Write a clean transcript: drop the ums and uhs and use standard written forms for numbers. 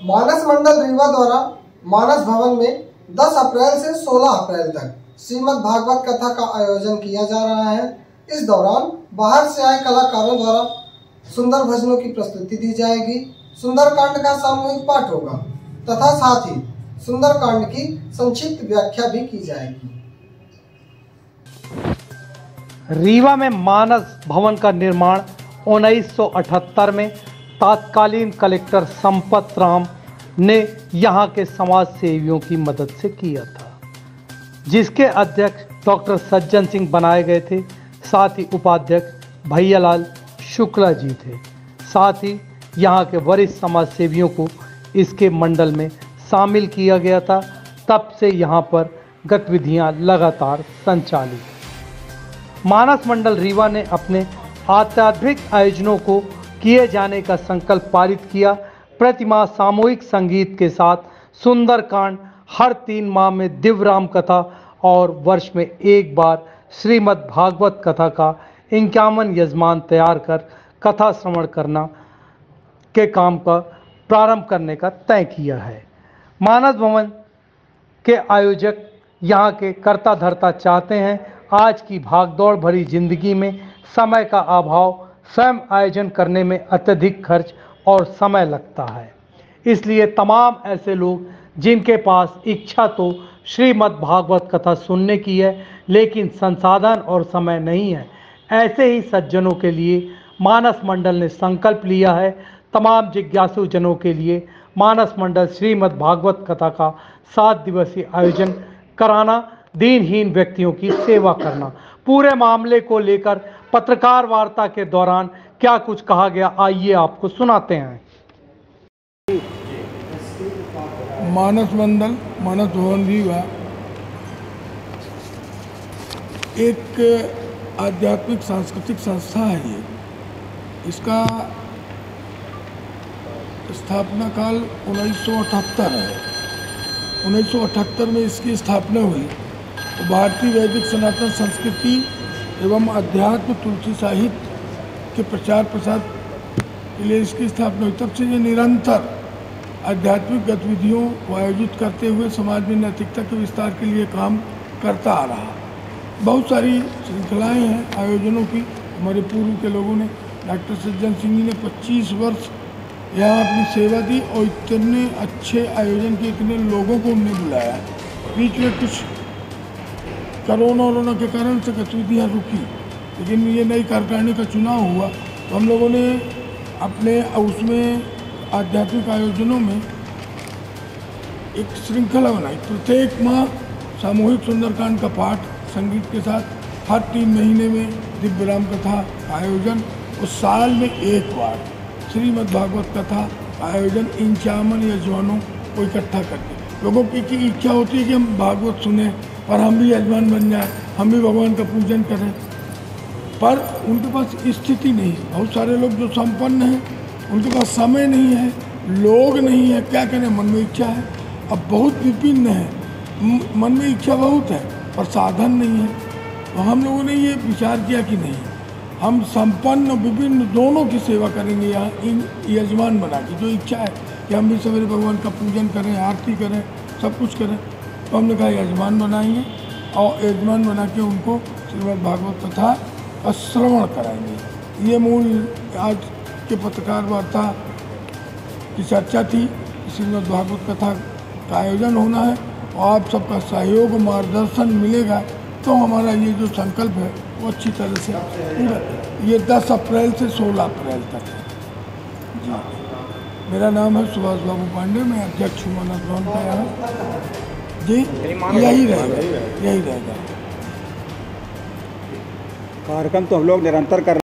मानस मंडल रीवा द्वारा मानस भवन में 10 अप्रैल से 16 अप्रैल तक श्रीमद् भागवत कथा का आयोजन किया जा रहा है। इस दौरान बाहर से आए कलाकारों द्वारा सुंदर भजनों की प्रस्तुति दी जाएगी। सुंदरकांड का सामूहिक पाठ होगा तथा साथ ही सुंदरकांड की संक्षिप्त व्याख्या भी की जाएगी। रीवा में मानस भवन का निर्माण 1978 में तत्कालीन कलेक्टर संपत राम ने यहाँ के समाज सेवियों की मदद से किया था, जिसके अध्यक्ष डॉक्टर सज्जन सिंह बनाए गए थे। साथ ही उपाध्यक्ष भैयालाल शुक्ला जी थे। साथ ही यहाँ के वरिष्ठ समाज सेवियों को इसके मंडल में शामिल किया गया था। तब से यहाँ पर गतिविधियाँ लगातार संचालित। मानस मंडल रीवा ने अपने आध्यात्मिक आयोजनों को किए जाने का संकल्प पारित किया। प्रतिमाह सामूहिक संगीत के साथ सुंदरकांड, हर 3 माह में दिव्य राम कथा और वर्ष में एक बार श्रीमद् भागवत कथा का 51 यजमान तैयार कर कथा श्रवण करना के काम का प्रारंभ करने का तय किया है। मानस भवन के आयोजक यहाँ के कर्ता धर्ता चाहते हैं, आज की भागदौड़ भरी जिंदगी में समय का अभाव, स्वयं आयोजन करने में अत्यधिक खर्च और समय लगता है। इसलिए तमाम ऐसे लोग जिनके पास इच्छा तो श्रीमद् भागवत कथा सुनने की है, लेकिन संसाधन और समय नहीं है, ऐसे ही सज्जनों के लिए मानस मंडल ने संकल्प लिया है। तमाम जिज्ञासु जनों के लिए मानस मंडल श्रीमद् भागवत कथा का 7 दिवसीय आयोजन कराना, दीनहीन व्यक्तियों की सेवा करना। पूरे मामले को लेकर पत्रकार वार्ता के दौरान क्या कुछ कहा गया, आइए आपको सुनाते हैं। मानस मंडल मानस भवन रीवा एक आध्यात्मिक सांस्कृतिक संस्था है। ये इसका स्थापना काल 1978 है। 1978 में इसकी स्थापना हुई तो भारतीय वैदिक सनातन संस्कृति एवं अध्यात्म तुलसी साहित्य के प्रचार प्रसार के लिए इसकी स्थापना हुई। तब से ये निरंतर आध्यात्मिक गतिविधियों को आयोजित करते हुए समाज में नैतिकता के विस्तार के लिए काम करता आ रहा। बहुत सारी श्रृंखलाएँ हैं आयोजनों की। हमारे पूर्व के लोगों ने, डॉक्टर सज्जन सिंह ने 25 वर्ष यहाँ अपनी सेवा दी और इतने अच्छे आयोजन के इतने लोगों को उन्होंने बुलाया। बीच में कुछ कोरोना के कारण से गतिविधियाँ रुकी, लेकिन ये नई कार्यकारिणी का चुनाव हुआ तो हम लोगों ने अपने उसमें आध्यात्मिक आयोजनों में एक श्रृंखला बनाई। प्रत्येक माह सामूहिक सुंदरकांड का पाठ संगीत के साथ, हर 3 महीने में दिव्य राम कथा आयोजन और साल में एक बार श्रीमद् भागवत कथा आयोजन 51 यजमानों को इकट्ठा करके। लोगों की इच्छा होती है कि हम भागवत सुने और हम भी यजमान बन जाए, हम भी भगवान का पूजन करें, पर उनके पास स्थिति नहीं है। बहुत सारे लोग जो संपन्न हैं उनके पास समय नहीं है, लोग नहीं है, क्या करें, मन में इच्छा है। अब बहुत विभिन्न है, मन में इच्छा बहुत है पर साधन नहीं है। तो हम लोगों ने ये विचार किया कि नहीं, हम संपन्न विभिन्न दोनों की सेवा करेंगे यहाँ इन यजमान बना के। जो इच्छा है कि हम भी सवेरे भगवान का पूजन करें, आरती करें, सब कुछ करें, तो हमने कहा यजमान बनाएंगे और यजमान बना के उनको श्रीमद् भागवत कथा का श्रवण कराएंगे। ये मूल आज के पत्रकार वार्ता की चर्चा थी। श्रीमद् भागवत कथा का आयोजन होना है और आप सबका सहयोग मार्गदर्शन मिलेगा तो हमारा ये जो संकल्प है वो अच्छी तरह से पूरा। ये 10 अप्रैल से 16 अप्रैल तक है जी। मेरा नाम है सुभाष बाबू पांडे, मैं अध्यक्ष हूँ मानस भवन का यहाँ जी। यही रहेगा। कार्यक्रम तो हम लोग निरंतर कर